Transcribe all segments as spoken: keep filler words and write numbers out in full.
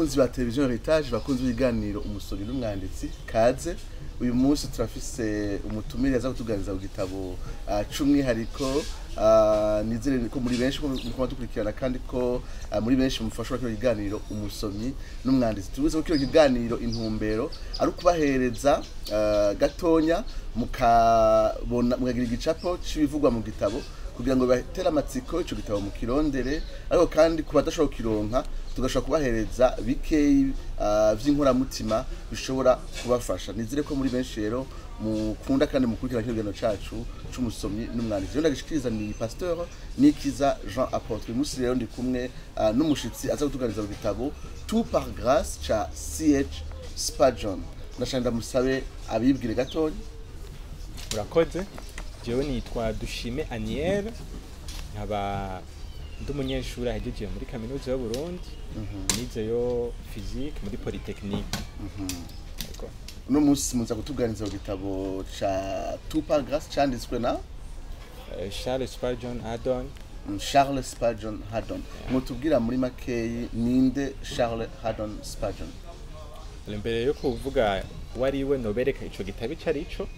bakunzi ba televiziyo Heritage, bakunzi b'iganiro umusomyi n'umwanditsi kaze. Uyu munsi turafise umutumire aza kutuganiriza ku gitabo c'umwihariko, nizere ko muri benshi ko dukurikirana kandi ko muri benshi mufashwa kino kiganiro umusomyi n'umwanditsi. Tubuze ko kino kiganiro intumbero ari kubahereza gatonya mukabona mugagira igicapo c'ibivugwa mu gitabo kugira ngo batera amatsiko ico gitabo mu kirondere, ariko kandi kuba badashobora kironka tugashobora kubahereza bikeyi vy'inkora mutima bishobora kubafasha. Nizere ko muri benshi rero mukunda kandi mukurikira kigeno cacu c'umusomyi n'umwanditsi. Rero ndagishikiriza ni Pasteur Nikiza Jean Apotre. Musi rero ndi kumwe n'umushitsi aza kutuganiriza mu gitabo Tout par grâce ca C H Spurgeon. Ndashanda musabe abibwire gatonya. Urakoze. Jewe nitwa Dushime Aniel, nkaba ndi umunyeshuri ahejeje muri kaminuza y'u Burundi, nizeyo physique muri Polytechnique. Uno munsi muza kutuganiriza mu gitabo ca Tout par grâce canditswe na Charles Spurgeon Haddon. Charles Spurgeon Haddon. Mutubwira muri makeyi ninde Charles Haddon Spurgeon? Mbere yo kuvuga wariwe nobereka ico gitabo carico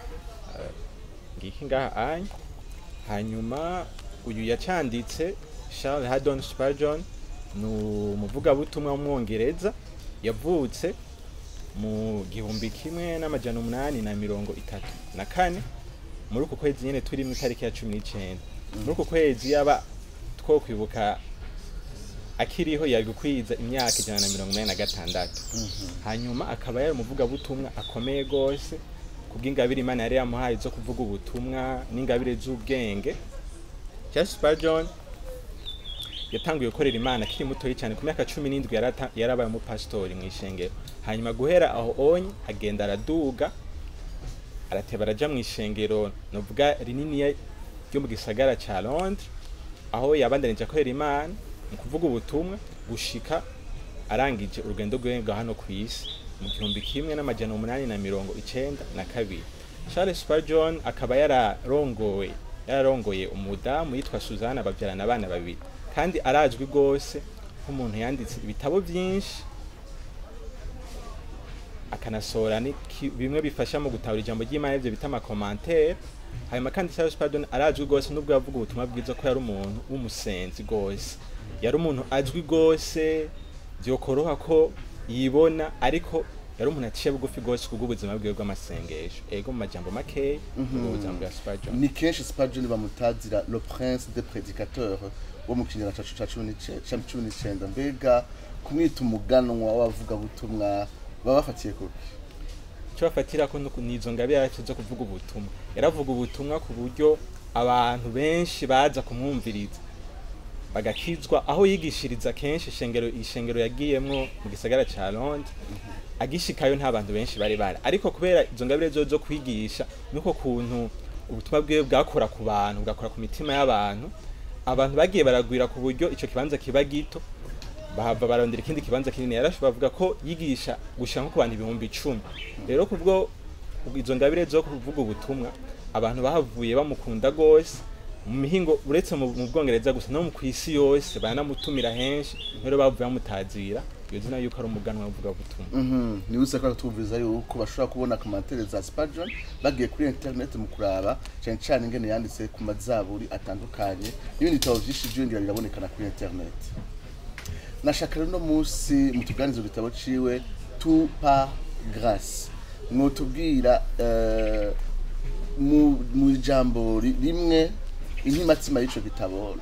ngiki ngaha anye. Hanyuma uyu yacanditse Charles Haddon Spurgeon ni umuvuga butumwa w'umwongereza, yavutse mu gihumbi kimwe n'amajana umunani na mirongo itatu na kane muri uko kwezi nyene turi mu tariki ya cumi n'icenda. Muri uko kwezi yaba two kwibuka akiriho yari gukwiza imyaka ijana na mirongo inani na gatandatu. Hanyuma akaba yari umuvuga butumwa akomeye gose kubw'ingabire Imana yari yamuhaye zo kuvuga ubutumwa n'ingabire z'ubwenge. Charles Spurgeon yatanguye gukorera Imana akiri muto cyane, ku myaka cumi n'indwi yarabaye umupastori mu ishengero. Hanyuma guhera aho onye agenda araduga arateba araja mu ishengero novuga rinini ryo mu gisagara ca Londres, aho yabandanije akorera Imana mu kuvuga ubutumwa gushika arangije urugendo rwe hano ku isi mu gihumbi kimwe n'amajana umunani na mirongo icenda na kabiri. Charles Spurgeon akaba yararongoye yararongoye umudamu yitwa Suzanne, bavyarana abana babiri, kandi arazwi gose nk'umuntu yanditse ibitabo byinshi akanasora ni bimwe bifasha mu gutahura ijambo ry'Imana, ivyo bita ama commentaire. Hanyuma kandi Charles Spurgeon arazwi gose nubwo yavuga ubutumwa bwiza ko yari umuntu w'umusenzi gose, yari umuntu azwi gose byokoroha ko yibona, ariko yari umuntu aciye bugufi gose kubw'ubuzima bwiwe bw'amasengesho. Ego mu majambo makeyi ubuzima bwa Spurgeon. Ni kenshi Spurgeon bamutazira le prince des prédicateurs wo mu kinyana cacu ca cumi n'icenda. Mbega kumwita umuganwa w'abavuga butumwa baba bafatiye kuki? Cyo bafatira ko nizo ngabire yacu zo kuvuga ubutumwa. Yaravuga ubutumwa ku buryo abantu benshi baza kumwumviriza bagakizwa. Aho yigishiriza kenshi ishengero ishengero yagiyemwo mu gisagara ca Londres, agishikayo nta bantu benshi bari bari, ariko kubera izo ngabire zo zo kwigisha nuko kuntu ubutumwa bwiwe bwakora ku bantu, bwakora ku mitima y'abantu, abantu bagiye baragwira ku buryo ico kibanza kiba gito, bahava barondera ikindi kibanza kinini. Yarashobora bavuga ko yigisha gushika nko ku bantu ibihumbi icumi. Rero kubwo izo ngabire zo kuvuga ubutumwa abantu bahavuye bamukunda gose mu mihingo, uretse mu Bwongereza gusa no mu kwisi yose banamutumira henshi, rero bavuye bamutazira iyo zina yuko ari umuganwa uvuga butumwa. Mhm, ni usa ko tuvuriza yuko bashobora kubona commentaire za Spurgeon bagiye kuri internet mu kuraba cyane cyane ingene yanditse ku mazaburi atandukanye, n'ibindi bitabo byinshi by'ingira birabonekana kuri internet. Nashaka rero no munsi mutuganiza igitabo ciwe Tout par grâce. Mwotubwira uh, mu mu jambo rimwe intimatsima y'ico gitabo,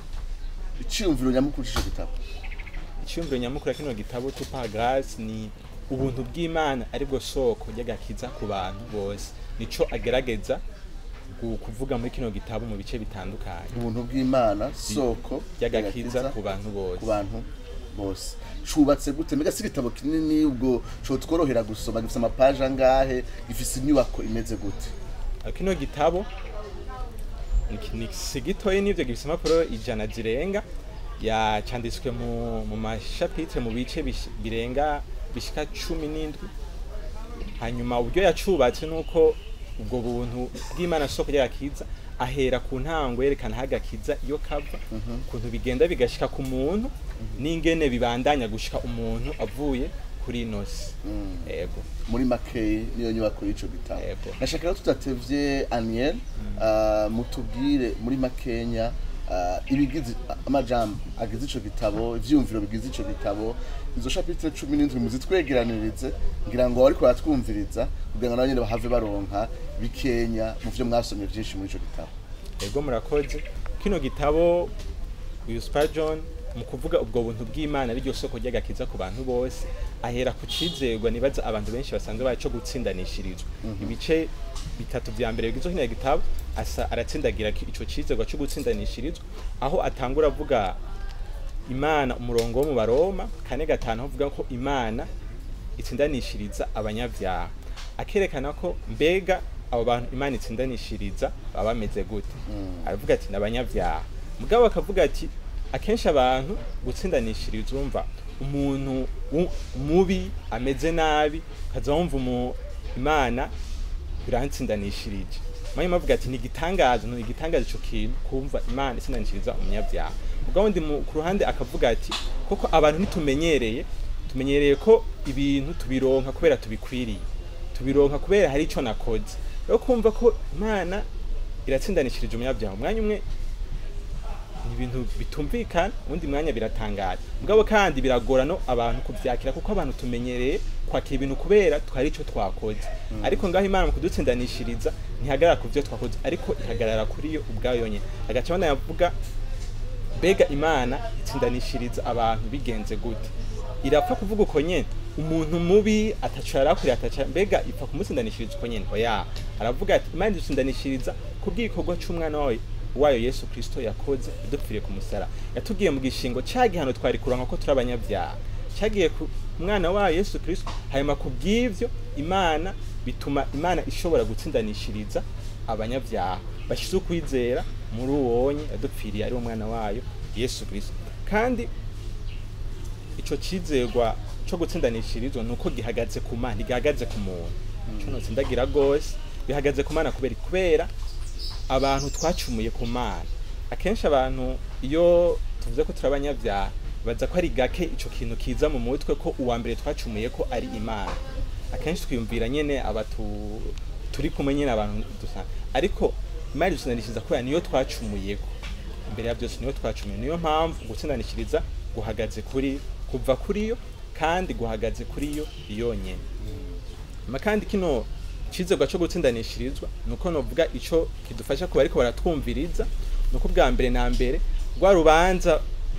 iciyumviro nyamukuru c'ico gitabo. Iciyumviro nyamukuru kino gitabo Tout par grâce ni ubuntu bw'Imana aribwo soko ry'agakiza ku bantu bose. Nico agerageza kuvuga muri kino gitabo mu bice bitandukanye. Ubuntu bw'Imana soko ry'agakiza ku bantu bose. Ku bantu bose. Cubatse gute? Mbega si gitabo kinini ubwo cyo tworohera gusoma, gifise amapaje angahe, gifise inyubako imeze gute? Kino gitabo ni sigitoye n'ivyo gifise amapuro ijana zirenga, yacanditswe mu mu mashapitre mu bice birenga bishika cumi n'indwi. Hanyuma uburyo yacubatse nuko ubwo buntu bw'Imana soko ry'agakiza ahera ku ntango yerekana hagakiza iyo kava kuntu bigenda bigashika ku muntu n'ingene bibandanya gushika umuntu avuye kuri inosi. Yego. Muri makeyi niyo nyubako y'ico gitabo. Yego. Nashaka rero tudatevye Aniel, uh, mutubwire muri makenya uh, ibigize amajambo agize ico gitabo, ivyumviro bigize ico gitabo, izo chapitre cumi n'indwi muzitwegeranirize ngira ngo ariko batwumviriza kugira ngo nabanyene bahave baronka bikenya mu vyo mwasomye byinshi muri ico gitabo. Yego murakoze. Kino gitabo uyu Spurgeon mu kuvuga ubwo buntu bw'Imana ari ryo soko ry'agakiza ku bantu bose, ahera ku cizerwa nibaza abantu benshi basanzwe baco gutsindanishirizwa. Mm -hmm. Ibice bitatu vya mbere bigize kino gitabo asa aratsindagira ico cizerwa cyo gutsindanishirizwa, aho atangura avuga Imana umurongo wo mu Baroma kane gatanu avuga ko Imana itsindanishiriza abanyavyaha, akerekana ko mbega abo bantu Imana itsindanishiriza baba bameze gute. Mm. Aravuga ati nabanyavyaha, mugabo akavuga ati akenshi abantu gutsindanishiriza umva umuntu mubi ameze nabi kaza wumva mu Imana birantsindanishirije. Manye mavuga ati ni gitangazo no igitangazo cyo kintu kumva Imana itsindanishiriza umunyavyaha. Mugabo ndi ku ruhande akavuga ati koko abantu nitumenyereye tumenyereye ko ibintu tubironka kubera tubikwiriye, tubironka kubera hari ico nakoze. Rero kumva ko Imana iratsindanishirije umunyavyaha umwanya umwe ibintu bitumvikana, undi mwanya biratangaje. Mugabo kandi biragora no abantu kuvyakira kuko abantu tumenyereye kwakira ibintu kubera twari ico twakoze. Mm. Ariko ngaho Imana mu kudutsindanishiriza ntihagarara ku byo twakoze ariko ihagarara kuri yo ubwayo yonyene. Agaca bana yavuga bega Imana itsindanishiriza abantu bigenze gute. Irapfa kuvuga uko nyene umuntu mubi atacara kuri ataca mbega ipfa kumutsindanishiriza uko nyene. Oya, aravuga ati Imana itsindanishiriza kubw'igikorwa c'umwana wayo wayo Yesu Kristo yakoze idupfiriye ku musara. Yatugiye mu gishingo cyagihano twari kuranka ko turabanyavyaha. Cyagiye ku mwana wayo Yesu Kristo, hanyuma kubw'ivyo Imana bituma Imana ishobora gutsindanishiriza abanyavyaha bashize ukwizera muri uwonye yadupfiriye ari umwana wayo Yesu Kristo. Kandi ico cizerwa cyo gutsindanishirizwa nuko gihagaze ku Mana, gihagaze ku muntu. Cyo no tsindagira gose bihagaze ku Mana kubera kubera abantu twacumuye ku Mana. Akenshi abantu iyo tuvuze ko turabanyavyaha baza ko ari gake ico kintu kiza mu mutwe ko uwa mbere twacumuye ko ari Imana. Akenshi twiyumvira nyene abatu turi kumwe nyene abantu dusa, ariko Imana itsindanishiriza ko niyo twacumuye ko imbere ya byose niyo twacumuye. Niyo mpamvu gutsindanishiriza guhagaze kuri kuva kuri yo kandi guhagaze kuri yo yonyene. Ma kandi kino cizerwa cyo gutsindanishirizwa nuko novuga ico kidufasha kuba ariko baratwumviriza nuko bwa mbere na mbere rwa rubanza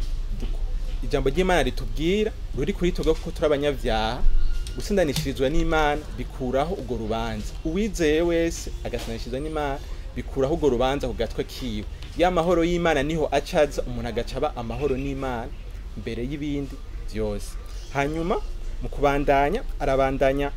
ijambo ry'Imana ritubwira ruri kuri toga ko turabanyavyaha. Gutsindanishirizwa n'Imana bikuraho ugo rubanza, uwizeye wese agatsindanishirizwa n'Imana bikuraho ugo rubanza ku gatwe kiwe. Ya mahoro y'Imana niho acaza umuntu agacaba amahoro n'Imana mbere y'ibindi byose. Hanyuma mu kubandanya arabandanya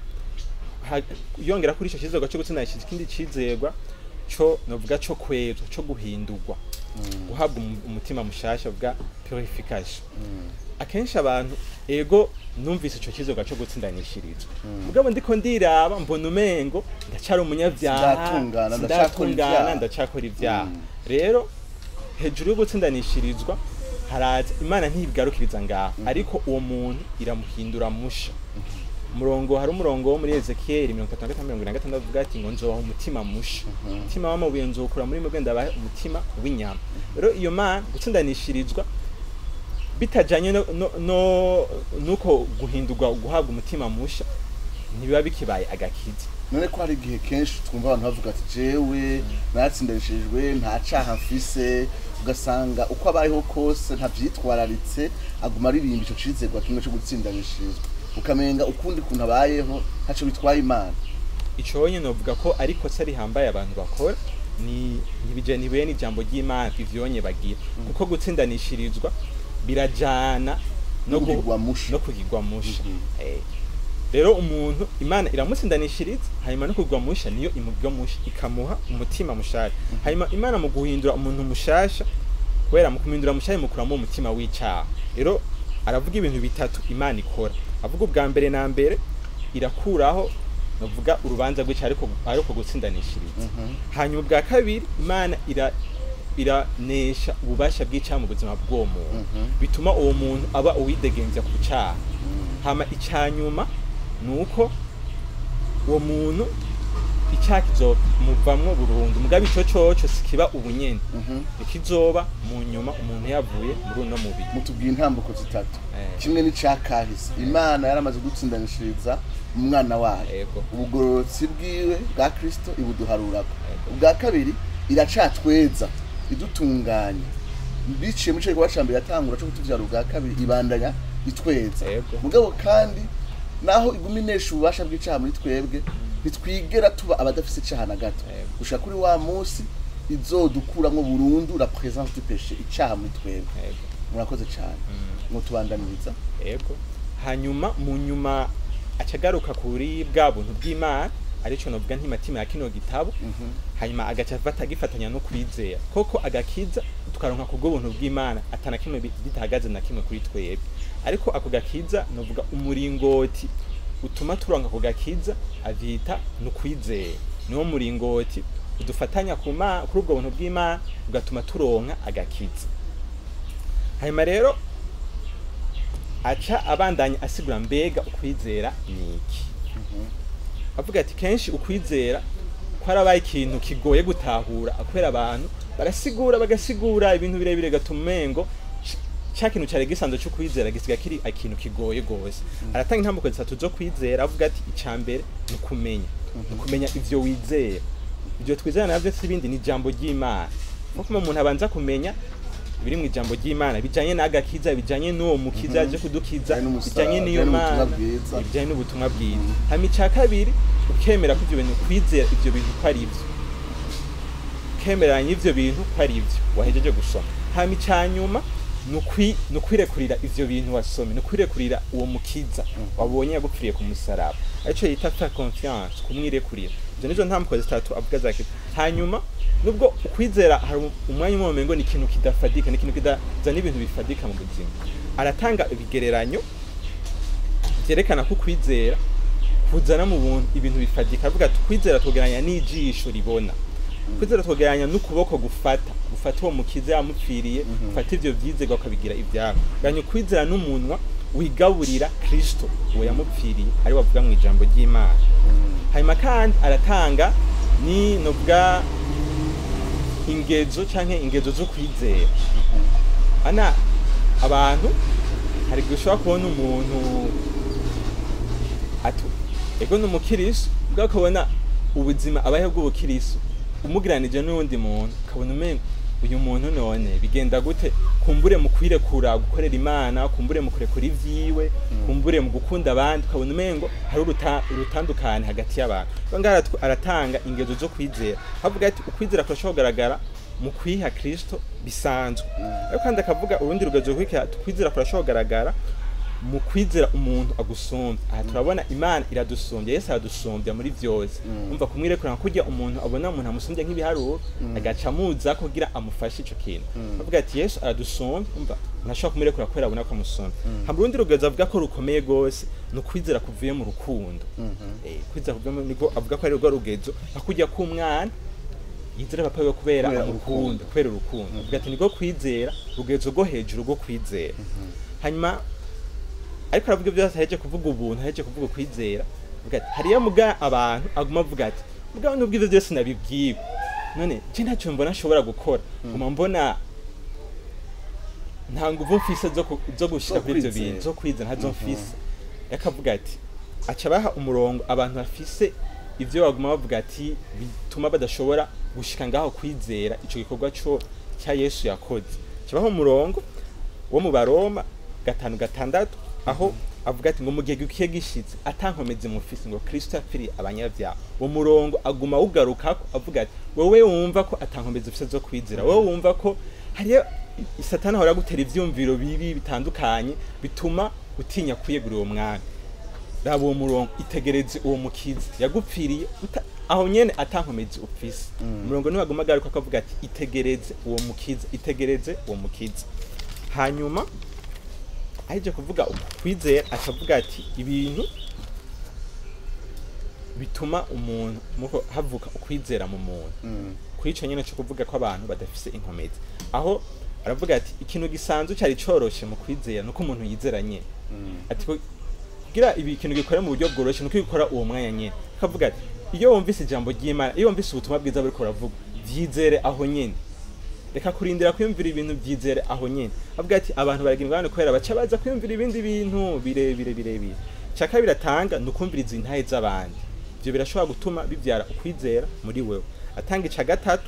yongera kuri ico cizerwa cyo gutsindanishirizwa ikindi cizerwa cyo novuga cyo kwezwa cyo guhindurwa. Mm. Guhabwa umutima mushasha bwa purification. Mm. Akenshi abantu ego numvise ico cizerwa cyo gutsindanishirizwa. Mugabo mm. ndiko ndiraba mbona umengo ndacara umunyavyaha, ndatungana ndacakora ivyaha. Mm. Rero hejuru yo gutsindanishirizwa haraza Imana ntibigarukiriza ngaho, mm. ariko uwo muntu iramuhindura musha. Mm. Murongo hari umurongo wo muri Ezekiel mirongo itatu na gatanu mirongo ine na gatandatu avuga ati ngo nzobaha umutima musha. Umutima w'amabuye nzokura muri mwebwe ndabaha umutima w'inyama. Rero iyo Mana gutsindanishirizwa bitajanye no, no, no nuko guhindurwa guhabwa umutima musha ntibiba bikibaye agakiza. None ko hari igihe kenshi twumva abantu bavuga ati jewe natsindanishirijwe nta caha mfise, ugasanga uko abayeho kose ntavyitwararitse aguma aririmba ico cizerwa kimwe cyo gutsindanishirizwa, ukamenga ukundi kuntu abayeho ntaco bitwaye Imana. Ico nyene novuga ko ariko se rihambaye abantu bakora ni nibije nibe n'ijambo ry'Imana ivyonye bagira. Mm. Kuko gutsindanishirizwa birajana no kugirwa musha no kugirwa musha. Mm -hmm. Eh rero umuntu Imana iramutsindanishiriza hanyuma no kugirwa musha niyo imugirwa musha ikamuha umutima mushasha. Mm -hmm. Hanyuma Imana mu guhindura umuntu mushasha kwera mu kumindura mushasha mu kuramo umutima w'icyaha. Rero aravuga ibintu bitatu Imana ikora. Avuga ubwa mbere na mbere irakuraho novuga urubanza rw'icyaha ariko ariko gutsindanishiriza. Mm -hmm. Hanyuma ubwa kabiri Imana ira biranesha ububasha bw'icyaha mu buzima bw'uwo muntu Mhm. bituma uwo muntu aba uwidegembya ku cyaha hama icyanyuma ni uko uwo muntu icyaha kizomuvamwo burundu mugabe ico coco sikiba ubunyene Mhm. ikizoba mu nyuma umuntu yavuye muri uno mubiri mutubwiye intambuko zitatu Eh. kimwe n'icakahise imana yaramaze gutsindanishiriza umwana wayo Ego. ubugororotsi bwiwe bwa kristo ibuduharurako ubwa kabiri iracatweza idutunganya biciye mu cyo cambere yatangura cyo kutuvyara ubwa kabiri ibandanya itweza Ego. mugabo kandi naho iguma inesha ububasha bw'icaha muri twebwe ntitwigera tuba abadafise icaha na gato Ego. gushika kuri wa munsi izodukuramwo burundu la présence du péché icaha muri twebwe Ego. murakoze cyane ngo tubandaniriza Ego. Hanyuma mu nyuma acagaruka kuri bwa buntu bw'Imana arico novuga ntimatima ya kino gitabo hanyuma agaca afata agifatanya no kwizera koko agakiza tukaronka kubwo buntu bw'Imana atana kimwe bi- bitahagaze na kimwe kuri twebwe ariko ako gakiza novuga umuringoti utuma turonka ako gakiza avita no kwizera niwo muringoti udufatanya ku Mana kuri ubwo buntu bw'Imana ugatuma turonka agakiza hanyuma rero aca abandanya asigura mbega ukwizera niki avuga ati kenshi ukwizera ko arabaye ikintu kigoye gutahura akwera abantu barasigura bagasigura ibintu birebire gatumengo cya kintu cyari gisanzwe cyo kwizera gisiga kiri ikintu kigoye gose aratanga intambuko zitatu zo kwizera avuga ati icambere ni kumenya ni kumenya ivyo wizera ibyo twizera navyo sibindi ni jambo ry'Imana kuko umuntu abanza kumenya biri mu ijambo ry'Imana bijanye n'agakiza bijanye n'uwo mukiza aje kudukiza bijanye n'iyo Mana bijanye n'ubutumwa bwiza hama icya kabiri ukemera ko ivyo bintu kwizera ivyo bintu ko ari ivyo kemeranya ivyo bintu ko ari ivyo wahejeje gusoma hama icya nyuma nukwi nukwirekurira ivyo bintu wasome nukwirekurira uwo mukiza wabonye yagupfiriye ku musaraba arico yita fa confiance kumwirekurira ivyo nizo ntambuko zitatu avuga zaki hanyuma nubwo ukwizera hari umwanya umwe ngo ni ikintu kidafadika ni ikintu kidazana ibintu bifadika mu buzima aratanga ibigereranyo byerekana ko kwizera kuzana mu buntu ibintu bifadika avuga ati kwizera tugeranya n'ijisho ribona kwizera tugeranya n'ukuboko gufata gufata uwo mukiza yamupfiriye gufata ivyo vyizego akabigira ivyabo ganya kwizera n'umunwa wigaburira Kristo uwo yamupfiriye ari wavuga mu ijambo ry'Imana hanyuma kandi aratanga ni novuga ingezo canke ingezo zo kwizera ana abantu hari gushobora kubona umuntu atu ego n'umukiristo bwakabona ubuzima abayeho bw'ubukiristo umugiranije n'undi muntu kabona umengo uyu muntu none bigenda gute kumbure mu kwirekura gukorera Imana kumbure mu kurekura ivyiwe kumbure mu gukunda abandi kabona umengo hari urutandukane hagati y'abantu bangara aratanga ingezo zo kwizera havuga ati ukwizera kurashobora kugaragara mu kwiha Kristo bisanzwe ariko kandi akavuga urundi rugezo rw'iki kwizera kurashobora kugaragara mu kwizera umuntu agusumvye aha turabona Imana iradusumbye Yesu aradusumbya muri vyose umva kumwirekura kurya umuntu abona umuntu amusumbye nk'ibiharuro agaca muza kugira amufashe ico kintu avuga ati Yesu aradusumbye umva ntashobora kumwirekura kwera abona ko amusumbye hamwe urundi rugezo avuga ko rukomeye gose no kwizera kuvuye mu rukundo eh kwizera kuvuye niko avuga ko ari rwo rugezo akujya ku mwana yizera papa yo kubera urukundo kubera urukundo avuga ati niko kwizera rugezo rwo hejuru rwo kwizera hanyuma ariko aravuga byose haje kuvuga ubuntu haje kuvuga kwizera avuga ati hariya muga abantu aguma avuga ati muga nubwo ivyo byose nabibwiwe none je ntacyo mbona ashobora gukora kuma mbona nta nguvu mfise zo zo gushika kuri ivyo bintu zo kwizera ntazo mfise yakavuga ati aca baha umurongo abantu bafise ivyo baguma bavuga ati bituma badashobora gushika ngaho kwizera ico gikorwa cyo cya Yesu yakoze kibaho umurongo wo mu Baroma gatanu gatandatu aho avuga ati ngo mu gihe gikiye gishitse atankomeze mufise ngo Kristo apfiri abanyavyaha uwo murongo aguma ugaruka avuga ati wowe wumva ko atankomeze ufise zo kwizera wowe wumva ko hariyo Satani ahora gutera ivyumviro bibi bitandukanye bituma utinya kwiyegurira uwo mwami rabo murongo itegereze uwo mukiza yagupfiriye aho nyene atankomeze ufise umurongo ni waguma garuka akavuga ati itegereze uwo mukiza itegereze uwo mukiza hanyuma aje kuvuga kwizera akavuga ati ibintu bituma umuntu muko havuka ukwizera mu muntu kwico nyene cyo kuvuga ko abantu badafise inkomezi aho aravuga ati ikintu gisanzwe cyari coroshe mu kwizera nuko umuntu yizeranye ati kugira ibi ikintu gikora mu buryo bworoshe nuko gikora uwo mwanya nyene akavuga ati iyo wumvise ijambo ry'Imana iyo wumvise ubutumwa bwiza buri koravuga vyizere aho nyene reka kurindira kwiyumvira ibintu byizere aho nyene avuga ati abantu baragira ingane kwera baca baza kwiyumvira ibindi bintu birebire birebire cyaka biratanga nukumviriza intahe z'abandi ibyo birashobora gutuma bivyara ukwizera muri wewe atanga ica gatatu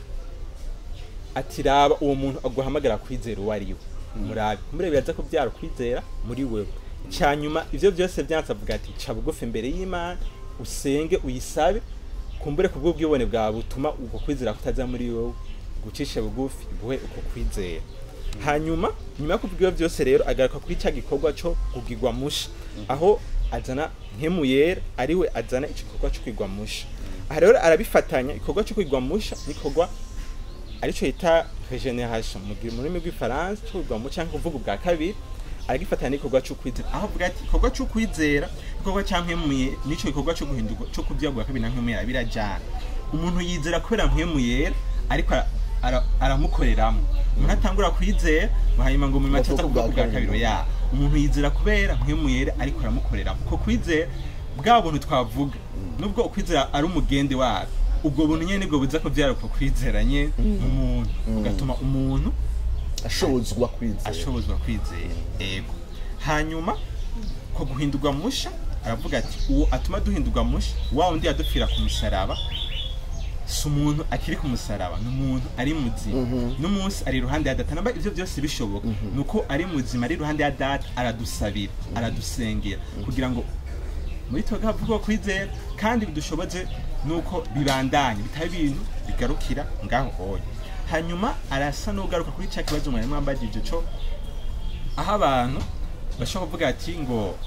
ati raba uwo muntu aguhamagara kwizera uwo ari we murabe murebe yaza kubyara kwizera muri wewe cyanyuma ivyo byose byanze avuga ati ca bugufi imbere y'Imana usenge uyisabe kumbure kubwo bwibone bwa butuma uko kwizera kutaza muri wewe gucisha bugufi buhe uko kwizera hanyuma nyuma yo kuvuga byose rero agaruka kuri cya gikorwa cyo kugirwa musha aho azana nkemu yera ari we azana igikorwa cyo kwigwa musha aha rero arabifatanya igikorwa cyo kwigwa musha nikorwa arico yita regeneration mu rurimi rw'ifaransa cyo kwigwa musha cyangwa kuvuga ubwa kabiri aragifatanya n'igikorwa cyo kwizera aho avuga ati igikorwa cyo kwizera igikorwa cya nkemuye nico gikorwa cyo guhindurwa cyo kubyagwa kabiri na nkemu yera birajana umuntu yizera kubera nkemu yera ariko aramukoreramo umuntu atangura kwizera hanyuma ngo mu matata kuvuga bwa kabiri ya umuntu yizera kubera nk'umuyere ariko aramukoreramo ko kwizera bwa buntu twavuga nubwo ukwizera ari umugende wawe ubwo buntu nyene nibwo buza ko byarako kwizeranye umuntu ugatuma umuntu ashobozwa kwizera ashobozwa kwizera ego hanyuma ko guhindurwa musha aravuga ati uwo atuma duhindurwa musha wa undi yadupfira ku musaraba si umuntu akiri ku musaraba n'umuntu ari muzima n'umunsi ari iruhande ya data namba ivyo byose bishoboka nuko ari muzima ari iruhande ya data aradusabira aradusengera kugira ngo muri toga vuga kwizera kandi bidushoboze nuko bibandanye bitari ibintu bigarukira ngaho hoye hanyuma arasa n'ugaruka kuri cya kibazo mwari mwambagije cyo aho abantu bashobora kuvuga ati ngo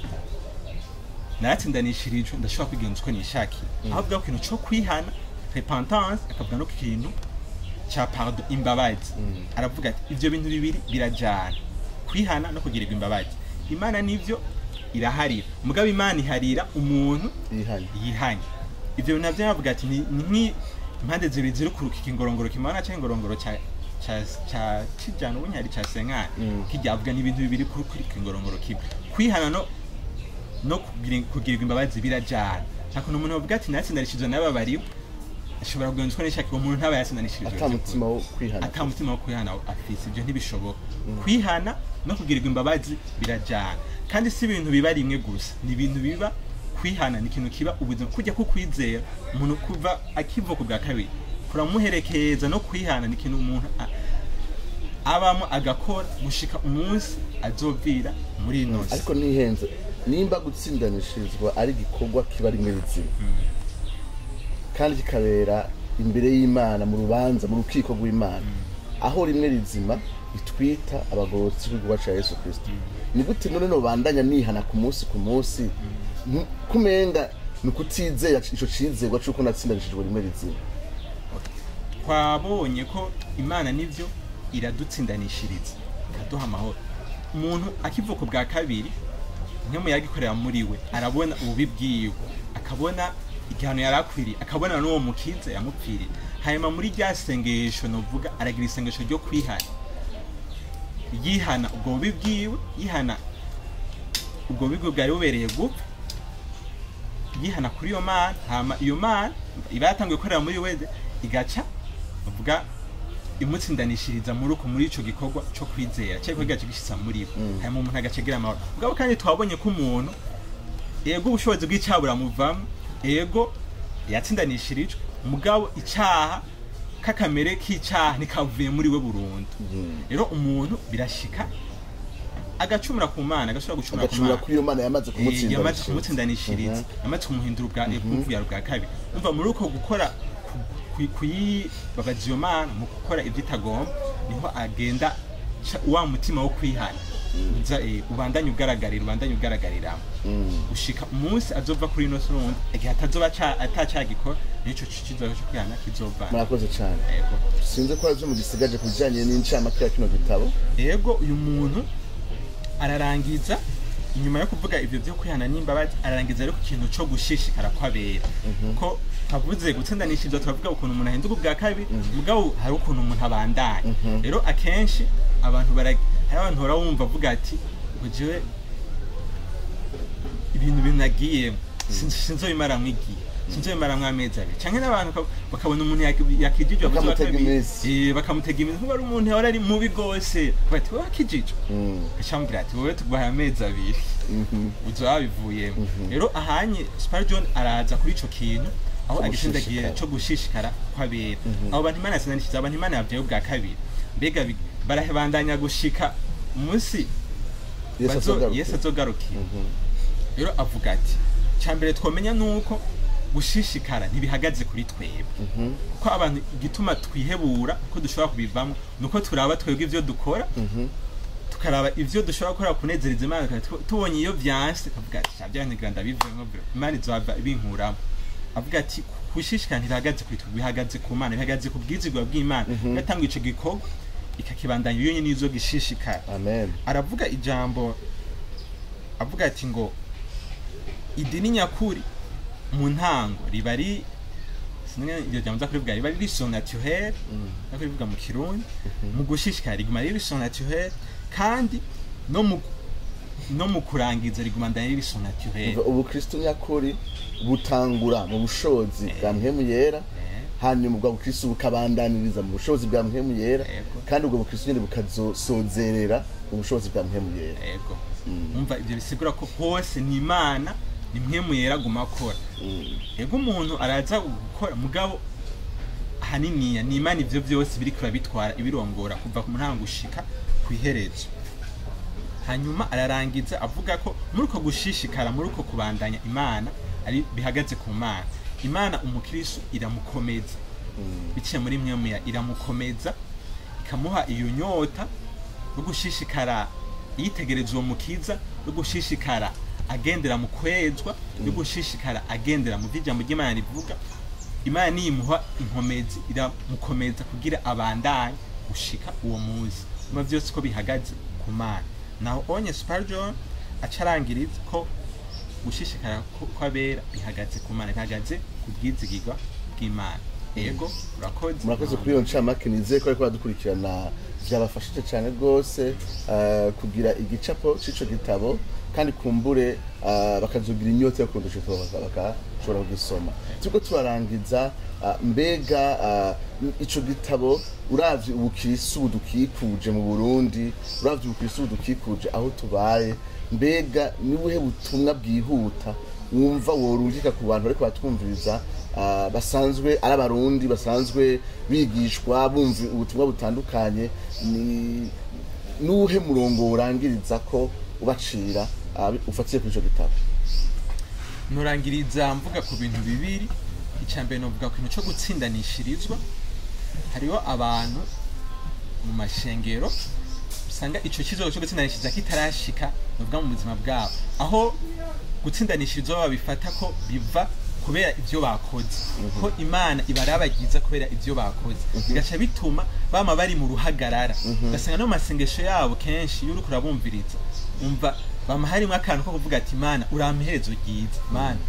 naratsindanishirijwe ndashobora kwigenza uko nishakiye aho avuga ko ikintu cyo kwihana repentance akavuga no kintu cha pardon imbabazi aravuga ati ivyo bintu bibiri birajana kwihana no kugirirwa imbabazi Imana nivyo iraharira mugabo Imana iharira umuntu yihanye yihanye ivyo bintu navyo yavuga ati ni impande zibiri ziri kuruka ikingorongoro kimana cyangwa ingorongoro cha cha cha kijana ubunyari cha senkani kijyavuga ni ibintu bibiri kuri kuri ikingorongoro kimwe kwihana no no kugirirwa imbabazi birajana nako umuntu bavuga ati natsindarishije n'ababariwe ashobora kuganzwa n'ishaka umuntu ntaba yasindanishije atamutima wo kwihana atamutima wo kwihana afise ibyo ntibishoboka kwihana no kugirirwa imbabazi birajana kandi si ibintu biba rimwe gusa ni ibintu biba kwihana ni ikintu kiba ubuzima kujya ku kwizera umuntu kuva akivuka bwa kabiri kuramuherekeza no kwihana ni ikintu umuntu abamo agakora gushika umunsi azovira muri ino ariko nihenze nimba gutsindanishirizwa ari gikorwa kiba rimwe bizima kandi kikabera imbere y'Imana mu rubanza mu rukiko rw'Imana aho rimwe rizima bitwita abagorotsi b'Igwa Yesu Kristo ni gute none no bandanya nihana ku munsi ku munsi kumenga nukutizera ico cizegwa cyuko natsindanishijwe rimwe rizima twabonye ko Imana nivyo iradutsindanishiriza kaduha amahoro umuntu akivuka bwa kabiri nk'emu yagikorera muri we arabona ububi bwiwe akabona igihano yarakwiri akabona n'uwo mukiza yamupfiriye hanyuma muri rya sengesho novuga aragira isengesho ryo kwihana yihana ubwo bubi bwiwe yihana ubwo bigo bwari bubereye gupfa yihana kuri iyo mana hama iyo mana iba yatangiye gukorera muri weze igaca bavuga imutsindanishiriza muri uko muri ico gikorwa cyo kwizera cyeko gace gishitsa muri bo hanyuma umuntu agacegera amahoro ubwo kandi twabonye ko umuntu yego ubushobozi bw'icabura muvamo ego yatsindanishirijwe mugabo icyaha kakamere k'icyaha nikavuye muri we burundu rero umuntu birashika agacumura ku Mana agashobora gucumura ku Mana kuri iyo Mana yamaze kumutsinda yamaze kumutsindanishiriza yamaze kumuhindura ubwa kumvuya bwa kabiri umva muri uko gukora kuyi bagaziyo Mana mu gukora ivyitagomba niho agenda wa mutima wo kwihana ubandanye ugaragarira ubandanye ugaragarira ushika umunsi azova kuri ino surundi igihe atazoba atacagikora nico kizoba cyo kwihana kizova murakoze cyane yego sinze ko azo mu gisigaje kujanye n'incamake ya kino gitabo yego uyu muntu ararangiza inyuma yo kuvuga ivyo byo kwihana n'imbabazi ararangiza rero ku kintu cyo gushishikara kwabera ko tutavuze gutsindanishiriza turavuga ukuntu umuntu ahinduka ubwa kabiri mugabo hari ukuntu umuntu abandanya rero akenshi abantu bara hari abantu barawumva avuga ati ujewe ibintu binagiye sinzobimara mwigiye sinzobimara mwamezi abiri canke n'abantu bakabona umuntu yakijijwe bakamutega iminsi bakamutega iminsi kuko ari umuntu yari mubi gose bati wakijijwe gacambwira ati wowe tugwaye amezi abiri uzabivuyemo rero ahanye Spurgeon araza kuri ico kintu aho agishindagiye cyo gushishikara kwabera abo bantu Imana yasindanishiza abantu Imana yavyeyo bwa kabiri mbega barahebandanya gushika umunsi Yesu azogarukira rero avuga ati cyambere twomenya nuko gushishikara ntibihagaze kuri twebwe kuko abantu igituma twihebura ko dushobora kubivamo nuko turaba twebwe ivyo dukora tukaraba ivyo dushobora gukora kunezereza Imana tubonye iyo vyanse kavuga ati cyabyaniganda ndabivemo Imana izova ibinkuramo avuga ati gushishikara ntibihagaze kuri twebwe bihagaze ku Mana bihagaze ku bwizigwa bw'Imana gatanga ico gikorwa ikakibandanya iyo nyene nizo gishishikara amen aravuga ijambo avuga ati ngo idini nyakuri mu ntango riba ari singa iryo jambo zakurivuga riba ari son naturel nakurivuga mu kirundi mu gushishikara riguma ari son naturel kandi no mu no mu kurangiza riguma ndani son naturel ubu Kristo nyakuri butangura mu bushobozi bwa mpemu yera hanyuma ubwo Kristo bukabandaniriza mu bushobozi bwa mpemu yera kandi ubwo Kristo nyine bukazosozerera mu bushobozi bwa mpemu yera yego umva ibyo bisigura ko hose ni Imana ni mpemu yera guma akora yego umuntu araza gukora mugabo hanini ni Imana ivyo byose biri kura bitwara ibirongora kuva ku ntango gushika ku iherezo hanyuma ararangiza avuga ko muri uko gushishikara muri uko kubandanya Imana ari bihagaze ku Mana Imana umukristo iramukomeza biciye muri mpemu ya iramukomeza ikamuha iyo nyota yo gushishikara yitegereza uwo mukiza yo gushishikara agendera mu kwezwa yo gushishikara agendera mu vy'ijambo ry'Imana rivuga Imana nimuha inkomezi iramukomeza kugira abandanye gushika uwo muzi mu byose ko bihagaze ku Mana naho onye Spurgeon acarangiriza ko gushishikara kwabera bihagaze ku Mana bihagaze ku bwizigirwa bw'Imana yego urakoze murakoze kuri iyo ncamake nizeye ko ariko badukurikirana byabafashije cyane rwose kugira igicapo c'ico gitabo kandi kumbure bakazogira inyota yo kundusha bakashobora kugisoma turiko turarangiza mbega ico gitabo uravye ubukristo budukikuje mu Burundi uravye ubukristo budukikuje aho tubaye mbega nibuhe butumwa bwihuta wumva worungika ku bantu ariko batwumviriza basanzwe ari abarundi basanzwe bigishwa bumva ubutumwa butandukanye ni nuhe murongo urangiriza ko ubacira ufatiye kuri ico gitabo nurangiriza mvuga ku bintu bibiri icambere no vuga ku kintu cyo gutsindanishirizwa hariho abantu mu mashengero usanga ico kizo cyo gutsindanishiriza kitarashika novuga mu buzima bwabo aho gutsindanishirizwa babifata ko biva kubera ivyo bakoze ko Imana ibarabagiza kubera ivyo bakoze bigaca bituma bama bari mu ruhagarara gasanga no masengesho yabo kenshi yuri kurabumviriza umva bama harimo akantu ko kuvuga ati Imana uramperezo giza Imana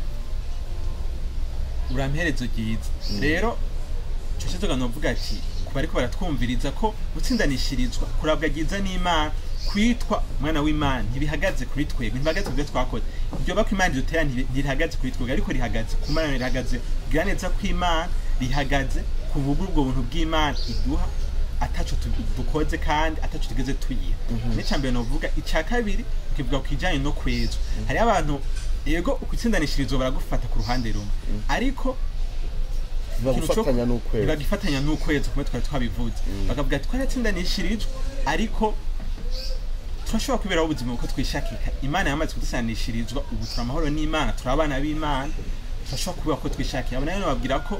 uramperezo giza rero cyo cyo novuga ati kuba ariko baratwumviriza ko gutsindanishirizwa kurabwa giza n'Imana kwitwa mwana w'Imana ntibihagaze kuri twebwe ntibihagaze kubyo twakoze ibyo bako Imana dutera ntibihagaze kuri twebwe ariko rihagaze ku Mana rihagaze bwaneza ko Imana rihagaze ku bugurubwo buntu bw'Imana iduha ataco dukoze kandi ataco tugeze tuyiha n'icambere no vuga icya kabiri kivuga ku kijanye no kwezwa hari abantu yego ukutsindanishirizwa baragufata ku ruhande rumwe ariko bagufatanya n'ukwezi bagifatanya n'ukwezi kumwe twari twabivuze bakavuga ati twaratsindanishirijwe ariko turashobora kubera ubuzima uko twishakika Imana yamaze kudusanishirizwa ubu turamahoro n'Imana turabana b'Imana turashobora kubera ko twishakiye abana rero babwira ko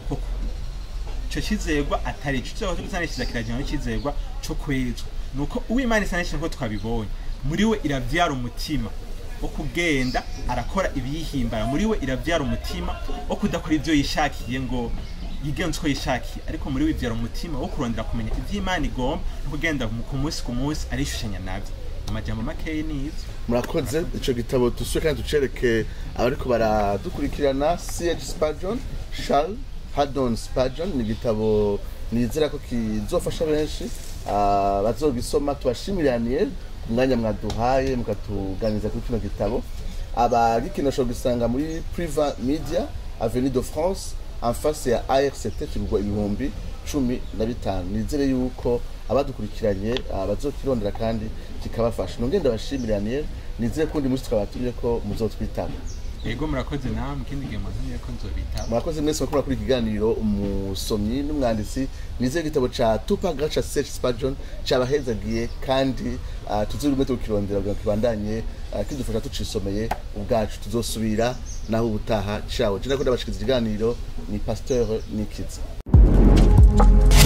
cyo kizegwa atari cyo cyo gusanishiza kirajyana n'ikizegwa cyo kwezwa nuko uw'Imana isanishiza ko twabibonye muri we iravyara umutima wo kugenda arakora ibiyihimbara muri we iravyara umutima wo kudakora ivyo yishakiye ngo yigenze ko yishakiye ariko muri we ivyara umutima wo kurondera kumenya ivyo Imana igomba no kugenda ku munsi ku munsi arishushanya navyo amajambo makeyi nizo. Murakoze. Ico gitabo tuswe kandi tucereke abariko baradukurikirana. C H Spurgeon, Charles Haddon Spurgeon, ni gitabo nizera ko kizofasha benshi bazogisoma. Tubashimiraniye ku mwanya mwaduhaye mukatuganiza kuri kino gitabo. Abagikina shobora gisanga muri Priva Media Avenue de France en face ya A R C T kigurwa ibihumbi cumi na bitanu. Nizere yuko abadukurikiranye bazokirondera kandi kikabafasha. Nongenda bashimiraniye, nizere ko ndi musi twabatumye ko muzotwitaba. Yego murakoze namwe kindi gihe muzanye ko nzobitaba. Murakoze mwese bakora kuri ikiganiro umusomyi n'umwanditsi. Nizere igitabo ca Tupac Gacha C H Spurgeon cabahezagiye kandi tuzurume tukirondera kugira kibandanye kidufasha tucisomeye ubwacu. Tuzosubira naho ubutaha. Ciao. Je ndakunda bashikiriza ikiganiro ni Pasteur Nikiza.